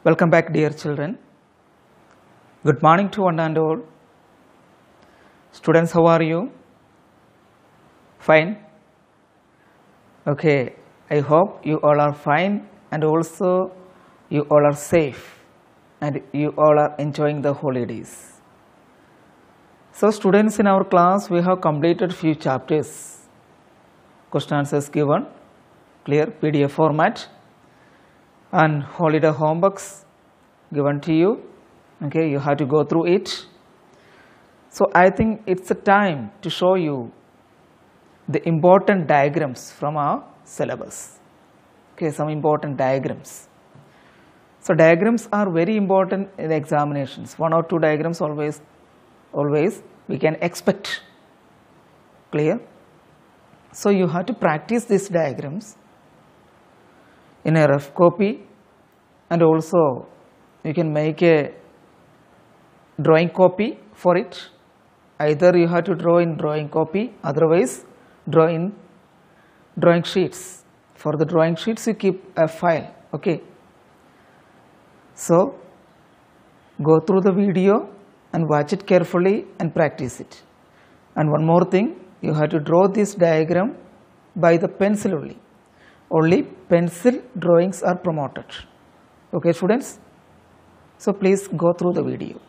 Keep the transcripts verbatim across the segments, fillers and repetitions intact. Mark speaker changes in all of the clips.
Speaker 1: Welcome back, dear children. Good morning to one and all. Students, how are you? Fine? Okay, I hope you all are fine and also you all are safe and you all are enjoying the holidays. So students, in our class we have completed few chapters. Question answers given, clear P D F format, and holiday homeworks given to you. Okay, you have to go through it. So I think it's a time to show you the important diagrams from our syllabus. Okay, some important diagrams. So diagrams are very important in the examinations. One or two diagrams always, always we can expect. Clear? So you have to practice these diagrams in a rough copy, and also you can make a drawing copy for it. Either you have to draw in drawing copy, otherwise draw in drawing sheets. For the drawing sheets you keep a file. Okay. So go through the video and watch it carefully and practice it. And one more thing, you have to draw this diagram by the pencil only. Only pencil drawings are promoted. Okay, students? So please go through the video.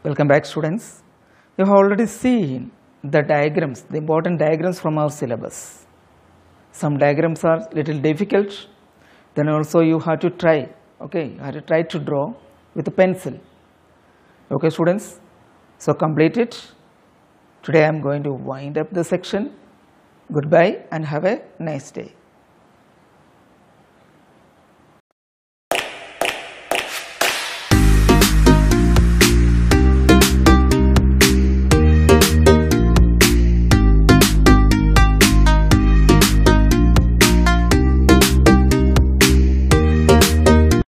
Speaker 1: Welcome back, students. You have already seen the diagrams, the important diagrams from our syllabus. Some diagrams are little difficult, then also you have to try, okay, you have to try to draw with a pencil. Okay, students, so complete it. Today I am going to wind up the section. Goodbye and have a nice day.